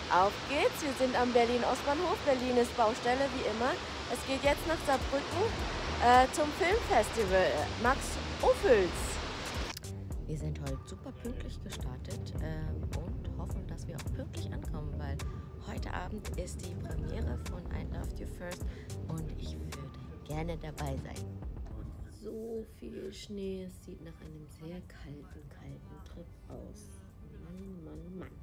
Auf geht's, wir sind am Berlin-Ostbahnhof. Berlin ist Baustelle, wie immer. Es geht jetzt nach Saarbrücken zum Filmfestival Max Ophüls. Wir sind heute super pünktlich gestartet und hoffen, dass wir auch pünktlich ankommen, weil heute Abend ist die Premiere von I Loved You First und ich würde gerne dabei sein. So viel Schnee, es sieht nach einem sehr kalten Trip aus. Mann, Mann, Mann.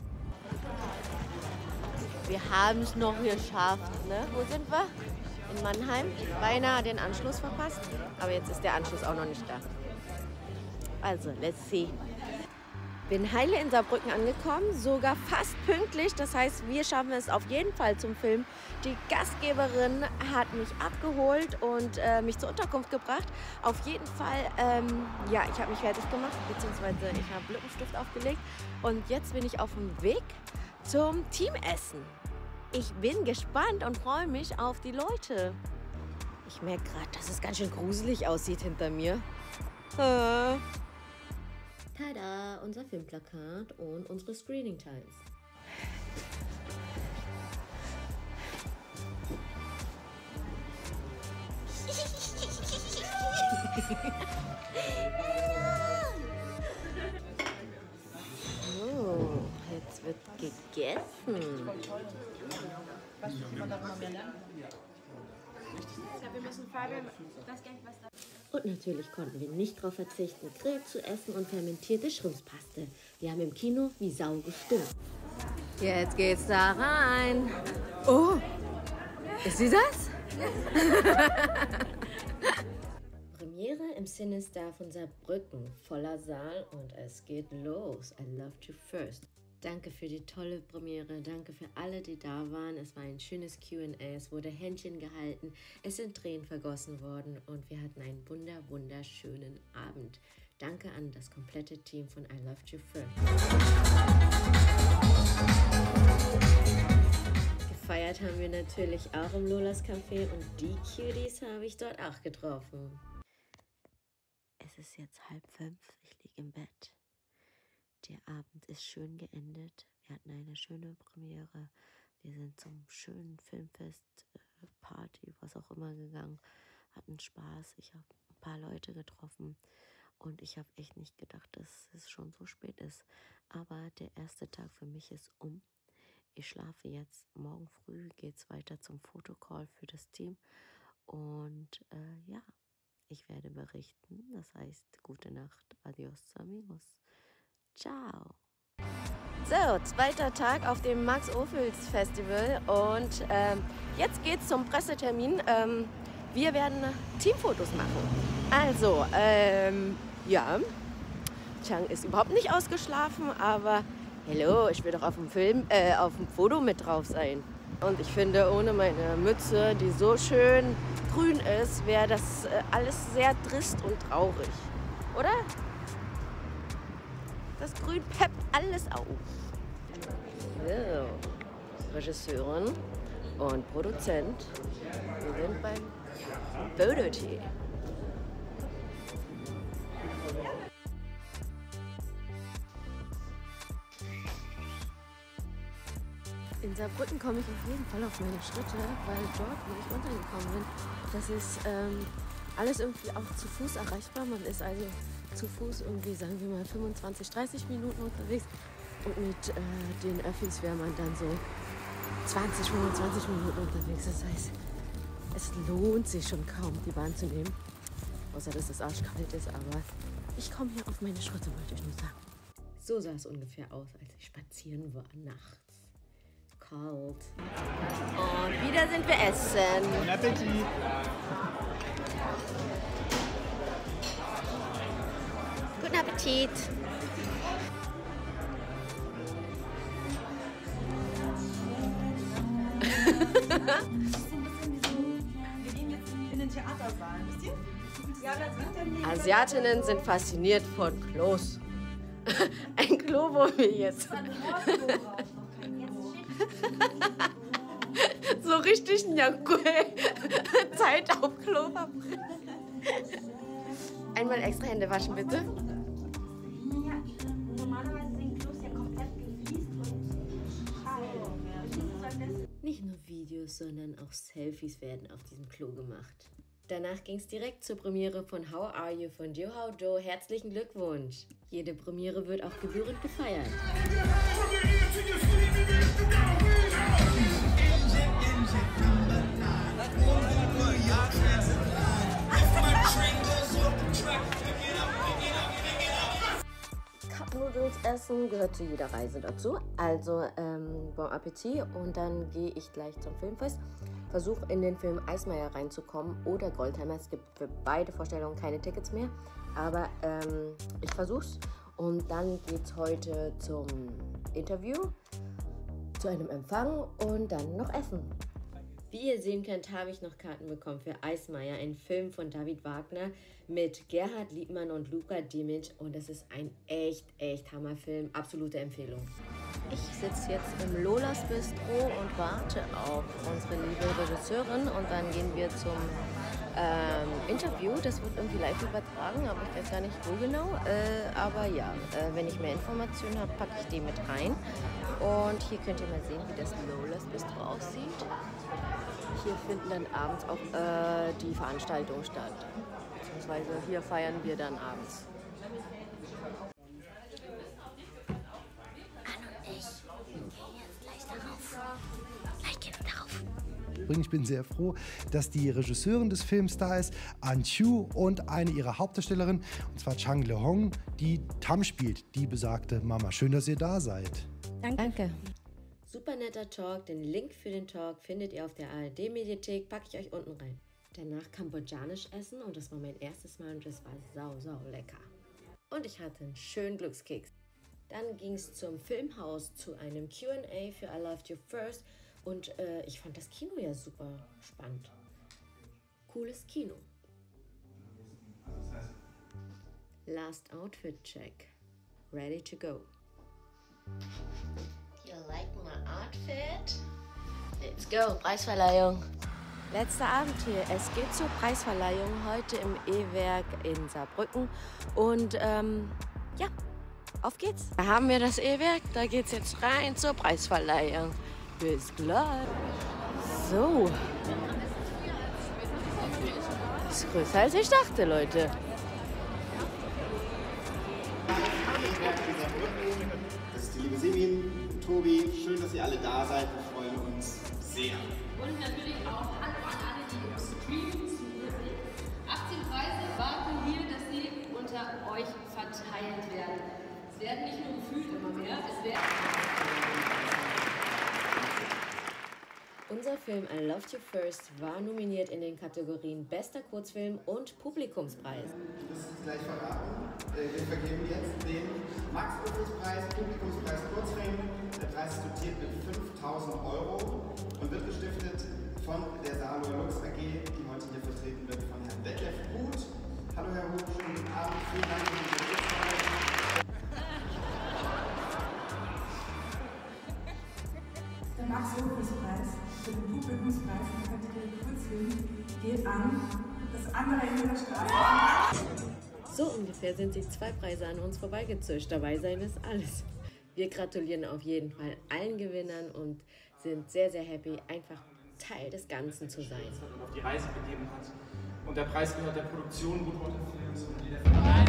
Wir haben es noch geschafft, ne? Wo sind wir? In Mannheim. Beinahe den Anschluss verpasst, aber jetzt ist der Anschluss auch noch nicht da. Also, let's see. Bin heile in Saarbrücken angekommen, sogar fast pünktlich. Das heißt, wir schaffen es auf jeden Fall zum Film. Die Gastgeberin hat mich abgeholt und mich zur Unterkunft gebracht. Auf jeden Fall, ja, ich habe mich fertig gemacht, beziehungsweise ich habe Lippenstift aufgelegt. Und jetzt bin ich auf dem Weg zum Teamessen. Ich bin gespannt und freue mich auf die Leute. Ich merke gerade, dass es ganz schön gruselig aussieht hinter mir. Tada, unser Filmplakat und unsere Screening-Times. Oh, jetzt wird gegessen. Und natürlich konnten wir nicht darauf verzichten, Grill zu essen und fermentierte Schrimpspaste. Wir haben im Kino wie Sau gestimmt. Jetzt geht's da rein. Oh, ist sie das? Premiere im Cinestar von Saarbrücken, voller Saal und es geht los. I Loved You First. Danke für die tolle Premiere, danke für alle, die da waren. Es war ein schönes Q&A, es wurde Händchen gehalten, es sind Tränen vergossen worden und wir hatten einen wunderschönen Abend. Danke an das komplette Team von I Loved You First. Gefeiert haben wir natürlich auch im Lolas Café und die Cuties habe ich dort auch getroffen. Es ist jetzt 4:30, ich liege im Bett. Der Abend ist schön geendet. Wir hatten eine schöne Premiere. Wir sind zum schönen Filmfest, Party, was auch immer gegangen. Hatten Spaß. Ich habe ein paar Leute getroffen. Und ich habe echt nicht gedacht, dass es schon so spät ist. Aber der erste Tag für mich ist um. Ich schlafe jetzt. Morgen früh geht es weiter zum Fotocall für das Team. Und ja, ich werde berichten. Das heißt, gute Nacht. Adios, amigos. Ciao. So, zweiter Tag auf dem Max Ophüls Festival und jetzt geht's zum Pressetermin. Wir werden Teamfotos machen. Also, ja, Chang ist überhaupt nicht ausgeschlafen, aber hello, ich will doch auf dem Foto mit drauf sein. Und ich finde, ohne meine Mütze, die so schön grün ist, wäre das alles sehr trist und traurig, oder? Das Grün peppt alles auf. So, Regisseurin und Produzent. Wir sind beim Bödetee. In Saarbrücken komme ich auf jeden Fall auf meine Schritte, weil dort, wo ich runtergekommen bin, das ist alles irgendwie auch zu Fuß erreichbar. Man ist also zu Fuß irgendwie, sagen wir mal, 25, 30 Minuten unterwegs. Und mit den Öffis wäre man dann so 20, 25 Minuten unterwegs. Das heißt, es lohnt sich schon kaum, die Bahn zu nehmen. Außer, dass es arschkalt ist, aber ich komme hier auf meine Schritte, wollte ich nur sagen. So sah es ungefähr aus, als ich spazieren war nachts. Kalt. Und wieder sind wir essen. Bon Appetit! Guten Appetit! Wir gehen jetzt in den Theatersaal, wisst ihr? Ja, das sind dann Asiatinnen sind fasziniert von Klos. Ein Klo, wo wir jetzt so richtig Zeit auf Klo verbringen. Einmal extra Hände waschen, bitte. Ja, normalerweise sind Klos ja komplett gefliest und schade. Nicht nur Videos, sondern auch Selfies werden auf diesem Klo gemacht. Danach ging es direkt zur Premiere von How Are You von Joo-Ho Do. Herzlichen Glückwunsch! Jede Premiere wird auch gebührend gefeiert. Cup-Noodles essen gehört zu jeder Reise dazu. Also, bon Appetit. Und dann gehe ich gleich zum Filmfest. Versuche in den Film Eismeier reinzukommen oder Goldheimer. Es gibt für beide Vorstellungen keine Tickets mehr. Aber ich versuch's. Und dann geht's heute zum Interview, zu einem Empfang und dann noch essen. Wie ihr sehen könnt, habe ich noch Karten bekommen für Eismeier, ein Film von David Wagner mit Gerhard Liebmann und Luka Dimic. Und es ist ein echt Hammerfilm. Absolute Empfehlung. Ich sitze jetzt im Lolas Bistro und warte auf unsere liebe Regisseurin. Und dann gehen wir zum Interview. Das wird irgendwie live übertragen, aber ich weiß gar nicht wo genau. Aber ja, wenn ich mehr Informationen habe, packe ich die mit rein. Und hier könnt ihr mal sehen, wie das Lolas Bistro aussieht. Hier finden dann abends auch die Veranstaltungen statt. Beziehungsweise hier feiern wir dann abends. Anne und ich gehen jetzt gleich darauf. Gleich gehen wir darauf. Ich bin sehr froh, dass die Regisseurin des Films da ist, An Chu, und eine ihrer Hauptdarstellerinnen, und zwar Chang Le-hong, die Tam spielt, die besagte Mama. Schön, dass ihr da seid. Danke. Super netter Talk. Den Link für den Talk findet ihr auf der ARD-Mediathek. Packe ich euch unten rein. Danach kambodschanisch essen und das war mein erstes Mal und das war sau lecker. Und ich hatte einen schönen Glückskeks. Dann ging es zum Filmhaus zu einem Q&A für I Loved You First und ich fand das Kino ja super spannend. Cooles Kino. Last Outfit Check. Ready to go. You like my outfit? Let's go, Preisverleihung. Letzter Abend hier. Es geht zur Preisverleihung heute im E-Werk in Saarbrücken. Und ja, auf geht's. Da haben wir das E-Werk, da geht's jetzt rein zur Preisverleihung. Bis gleich. So. Das ist größer als ich dachte, Leute. Das ist die liebe Semin, Tobi. Schön, dass ihr alle da seid. Wir freuen uns sehr. Und natürlich auch Hallo an alle, die im Stream zuhören. 18 Preise warten wir, dass sie unter euch verteilt werden. Es werden nicht nur gefühlt immer mehr, es werden... Unser Film I Loved You First war nominiert in den Kategorien Bester Kurzfilm und Publikumspreis. Ich muss es gleich verraten. Wir vergeben jetzt den Max-Ophüls-Preis, Publikumspreis Kurzfilm. Der Preis ist dotiert mit 5.000 € und wird gestiftet von der Saarloher Lux AG, die heute hier vertreten wird von Herrn Detlef Huth. Hallo Herr Huth, schönen guten Abend. Vielen Dank für die Unterstützung. Der Max-Ophüls-Preis für den Publikumspreis in der Kategorie Kurzfilm geht an das andere Ende der Straße. So ungefähr sind sich 2 Preise an uns vorbeigezischt. Dabei sein ist alles. Wir gratulieren auf jeden Fall allen Gewinnern und sind sehr happy, einfach Teil des Ganzen zu sein. Und auf die Reise begeben hat. Und der Preis gehört der Produktion Woodwater Films und jeder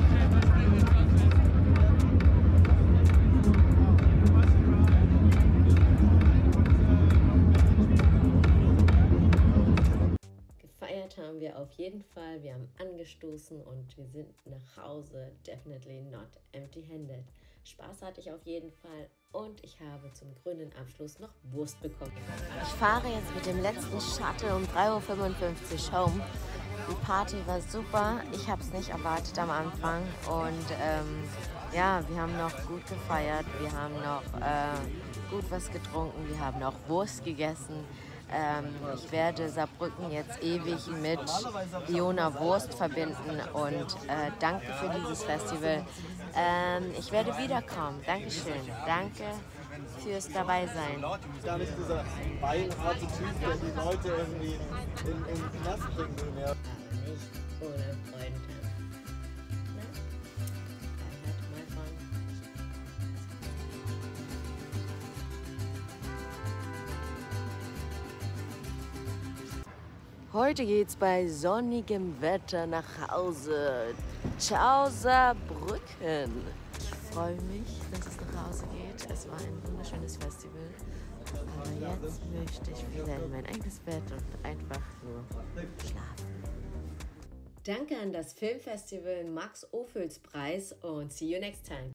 Gefeiert haben wir auf jeden Fall. Wir haben angestoßen und wir sind nach Hause definitely not empty-handed. Spaß hatte ich auf jeden Fall und ich habe zum grünen Abschluss noch Wurst bekommen. Ich fahre jetzt mit dem letzten Shuttle um 3:55 Uhr home. Die Party war super. Ich habe es nicht erwartet am Anfang und ja, wir haben noch gut gefeiert. Wir haben noch gut was getrunken. Wir haben noch Wurst gegessen. Ich werde Saarbrücken jetzt ewig mit Iona Wurst verbinden und danke für dieses Festival. Ich werde wiederkommen. Dankeschön. Danke fürs Dabeisein. Gar nicht dieser beinharte Typ, der die Leute irgendwie in den Knast bringen will mehr. Nicht ohne Freunde. Na? I had my fun. Heute geht's bei sonnigem Wetter nach Hause. Ciao, Saarbrücken. Ich freue mich, dass es nach Hause geht. Es war ein wunderschönes Festival. Aber jetzt möchte ich wieder in mein eigenes Bett und einfach nur schlafen. Danke an das Filmfestival Max-Ophüls-Preis und see you next time.